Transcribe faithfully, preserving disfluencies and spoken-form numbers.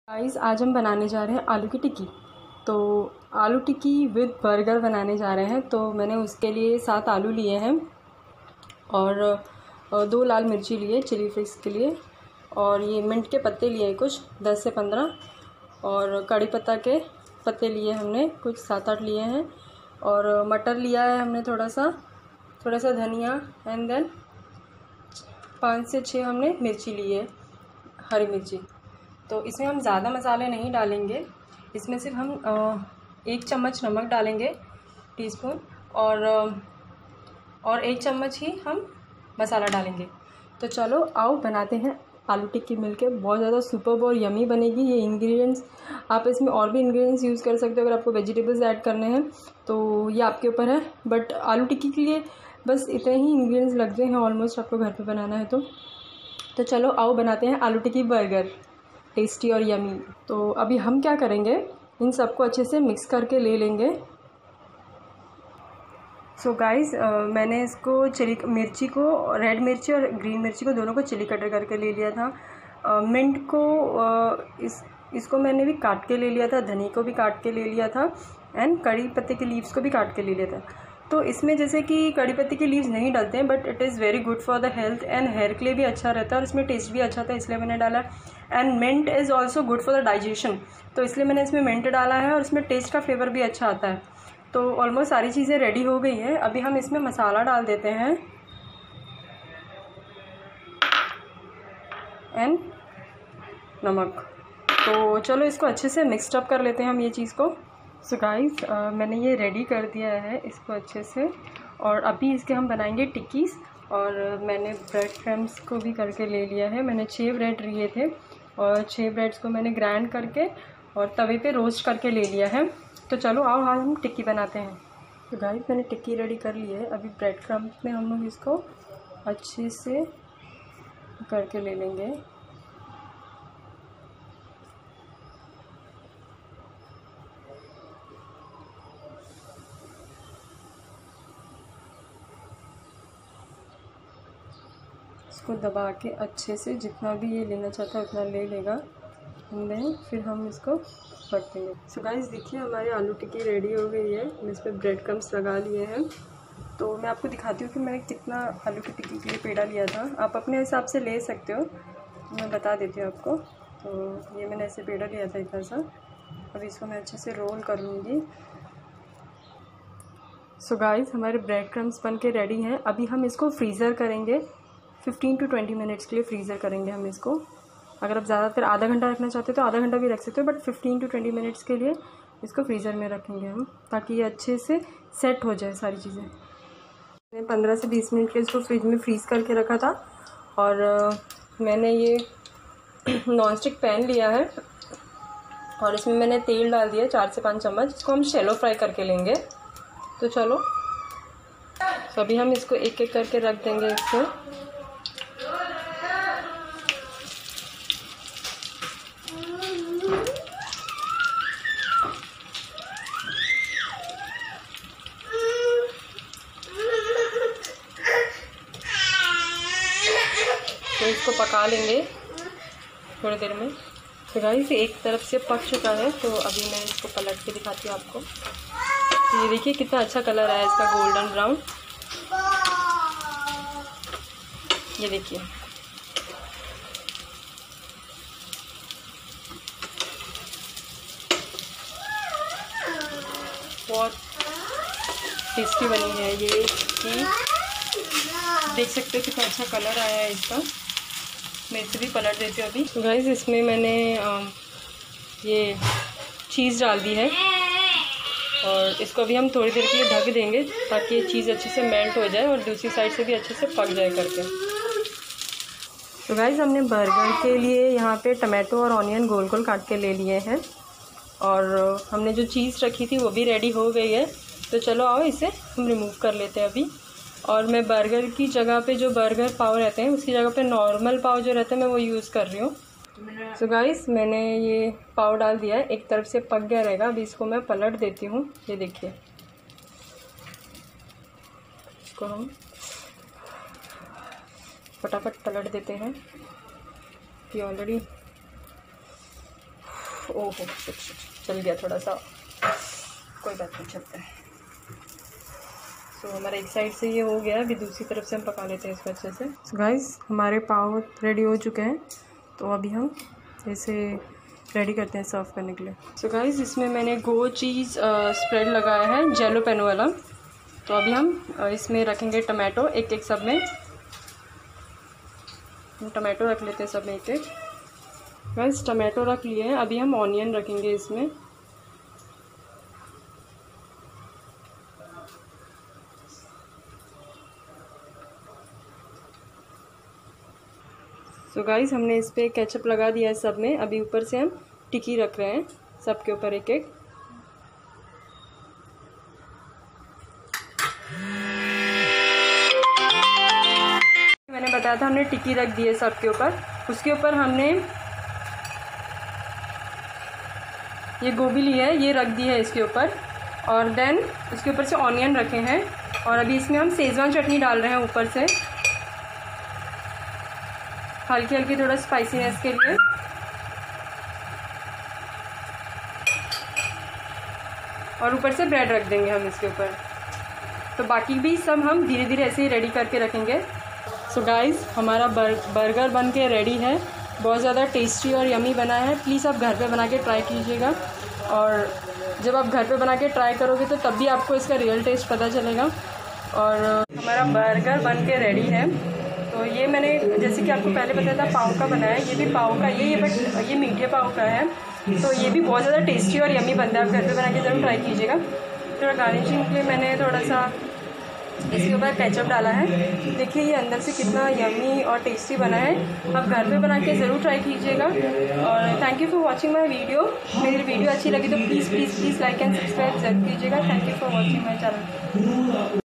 Guys आज हम बनाने जा रहे हैं आलू की टिक्की। तो आलू टिक्की विद बर्गर बनाने जा रहे हैं। तो मैंने उसके लिए सात आलू लिए हैं और दो लाल मिर्ची लिए चिली फ्लेक्स के लिए, और ये मिंट के पत्ते लिए हैं कुछ दस से पंद्रह, और कड़ी पत्ता के पत्ते लिए हमने कुछ सात आठ लिए हैं, और मटर लिया है हमने थोड़ा सा थोड़ा सा धनिया, एंड देन पाँच से छः हमने मिर्ची ली है, हरी मिर्ची। तो इसमें हम ज़्यादा मसाले नहीं डालेंगे, इसमें सिर्फ हम एक चम्मच नमक डालेंगे टीस्पून, और और एक चम्मच ही हम मसाला डालेंगे। तो चलो आओ बनाते हैं आलू टिक्की मिलके। बहुत ज़्यादा सुपर्ब और यमी बनेगी। ये इंग्रेडिएंट्स आप इसमें और भी इंग्रेडिएंट्स यूज़ कर सकते हो, अगर आपको वेजिटेबल्स ऐड करने हैं तो ये आपके ऊपर है, बट आलू टिक्की के लिए बस इतने ही इंग्रेडिएंट्स लगते हैं ऑलमोस्ट, आपको घर पे बनाना है तो तो चलो आओ बनाते हैं आलू टिक्की बर्गर, टेस्टी और यमी। तो अभी हम क्या करेंगे, इन सबको अच्छे से मिक्स करके ले लेंगे। सो so गाइस uh, मैंने इसको चिली मिर्ची को, रेड मिर्ची और ग्रीन मिर्ची को दोनों को चिली कटर करके ले लिया था। uh, मिंट को uh, इस इसको मैंने भी काट के ले लिया था, धनी को भी काट के ले लिया था, एंड कड़ी पत्ते के लीव्स को भी काट के ले लिया था। तो इसमें जैसे कि कड़ी पत्ते के लीव्स नहीं डालते हैं, but it is very good for the health and hair के लिए भी अच्छा रहता है, और इसमें टेस्ट भी अच्छा था इसलिए मैंने डाला। And mint is also good for the digestion, तो इसलिए मैंने इसमें मिंट डाला है, और इसमें टेस्ट का फ्लेवर भी अच्छा आता है। तो ऑलमोस्ट सारी चीज़ें रेडी हो गई हैं। अभी हम इसमें मसाला डाल देते हैं एंड नमक। तो चलो इसको अच्छे से मिक्सड अप कर लेते हैं हम ये चीज़ को। सो गाइस मैंने ये रेडी कर दिया है इसको अच्छे से, और अभी इसके हम बनाएंगे टिक्कीज़। और मैंने ब्रेड क्रम्स को भी करके ले लिया है। मैंने छः ब्रेड लिए थे, और छः ब्रेड्स को मैंने ग्राइंड करके और तवे पे रोस्ट करके ले लिया है। तो चलो आओ आज हम टिक्की बनाते हैं। तो गाइस मैंने टिक्की रेडी कर ली है। अभी ब्रेड क्रम्स में हम लोग इसको अच्छे से करके ले लेंगे। इसको दबा के अच्छे से जितना भी ये लेना चाहता है उतना ले लेगा, देन फिर हम इसको रख देंगे। सो गाइस देखिए हमारी आलू टिक्की रेडी हो गई है। मैं इस पर ब्रेड क्रम्स लगा लिए हैं। तो मैं आपको दिखाती हूँ कि मैंने कितना आलू की टिक्की के लिए पेड़ा लिया था। आप अपने हिसाब से ले सकते हो, मैं बता देती हूँ आपको। तो ये मैंने ऐसे पेड़ा लिया था इतना सा। अभी इसको मैं अच्छे से रोल कर लूँगी। सो गाइस हमारे ब्रेड क्रम्स बन के रेडी हैं। अभी हम इसको फ्रीज़र करेंगे, फिफ्टीन टू ट्वेंटी मिनट्स के लिए फ्रीज़र करेंगे हम इसको। अगर आप ज़्यादातर आधा घंटा रखना चाहते हो तो आधा घंटा भी रख सकते हो, but fifteen to twenty minutes के लिए इसको फ्रीज़र में रखेंगे हम, ताकि ये अच्छे से सेट हो जाए सारी चीज़ें। मैंने पंद्रह से बीस मिनट के इसको फ्रिज में फ्रीज़ करके रखा था। और मैंने ये नॉन स्टिक पैन लिया है, और इसमें मैंने तेल डाल दिया चार से पाँच चम्मच। इसको हम शैलो फ्राई करके लेंगे। तो चलो तो अभी हम इसको एक एक करके रख देंगे इसको। तो इसको पका लेंगे थोड़ी देर में। तो गाइस एक तरफ से पक चुका है, तो अभी मैं इसको पलट के दिखाती हूँ आपको। तो ये देखिए कितना अच्छा कलर आया इसका, गोल्डन ब्राउन। ये देखिए बहुत टेस्टी बनी है ये कि देख सकते हो कितना अच्छा कलर आया है इसका। मैं इसे भी पलट देती हूँ अभी। तो गाइस इसमें मैंने आ, ये चीज़ डाल दी है, और इसको अभी हम थोड़ी देर के लिए ढक देंगे ताकि ये चीज़ अच्छे से मेल्ट हो जाए और दूसरी साइड से भी अच्छे से पक जाए करके। तो गाइस हमने बर्गर के लिए यहाँ पे टमाटो और ऑनियन गोल गोल काट के ले लिए हैं, और हमने जो चीज़ रखी थी वो भी रेडी हो गई है। तो चलो आओ इसे हम रिमूव कर लेते हैं अभी। और मैं बर्गर की जगह पे जो बर्गर पाव रहते हैं उसकी जगह पे नॉर्मल पाव जो रहता है मैं वो यूज़ कर रही हूँ। सो गाइस मैंने ये पाव डाल दिया है, एक तरफ से पक गया रहेगा। अभी इसको मैं पलट देती हूँ। ये देखिए इसको हम फटाफट पलट देते हैं कि ऑलरेडी ओहो चल गया थोड़ा सा, कोई बात नहीं, चलता है। तो हमारा एक साइड से ये हो गया, अभी दूसरी तरफ से हम पका लेते हैं इसको अच्छे से। सो गाइस हमारे पाव रेडी हो चुके हैं, तो अभी हम इसे रेडी करते हैं सर्व करने के लिए। सो गाइस इसमें मैंने गो चीज़ स्प्रेड लगाया है जेलो पेनो वाला। तो अभी हम इसमें रखेंगे टमाटो एक एक सब में, हम टमाटो रख लेते हैं सब में एक एक। गाइस टमाटो रख लिए हैं, अभी हम ऑनियन रखेंगे इसमें। सो so गाइस हमने इस पर केचप लगा दिया है सब में, अभी ऊपर से हम टिक्की रख रहे हैं सब के ऊपर एक एक। मैंने बताया था हमने टिक्की रख दी है सब के ऊपर, उसके ऊपर हमने ये गोभी ली है, ये रख दी है इसके ऊपर, और देन इसके ऊपर से ऑनियन रखे हैं, और अभी इसमें हम शेजवान चटनी डाल रहे हैं ऊपर से, हल्की हल्की थोड़ा स्पाइसीनेस के लिए। और ऊपर से ब्रेड रख देंगे हम इसके ऊपर। तो बाकी भी सब हम धीरे धीरे ऐसे ही रेडी करके रखेंगे। सो so गाइस हमारा बर, बर्गर बन के रेडी है, बहुत ज़्यादा टेस्टी और यमी बना है। प्लीज़ आप घर पे बना के ट्राई कीजिएगा, और जब आप घर पे बना के ट्राई करोगे तो तब भी आपको इसका रियल टेस्ट पता चलेगा। और हमारा बर्गर बन के रेडी है। तो ये मैंने जैसे कि आपको पहले बताया था पाव का बनाया है, ये भी पाव का ये ये बट ये मीठे पाव का है। तो ये भी बहुत ज़्यादा टेस्टी और यमी बनता है, आप घर पे बना के ज़रूर ट्राई कीजिएगा। थोड़ा गार्निशिंग के लिए मैंने थोड़ा सा इसके ऊपर केचप डाला है। देखिए ये अंदर से कितना यमी और टेस्टी बना है, आप घर पे बना के ज़रूर ट्राई कीजिएगा। और thank you for watching my video. मेरी वीडियो अच्छी लगी तो please please please like and subscribe जरूर कीजिएगा। Thank you for watching my channel.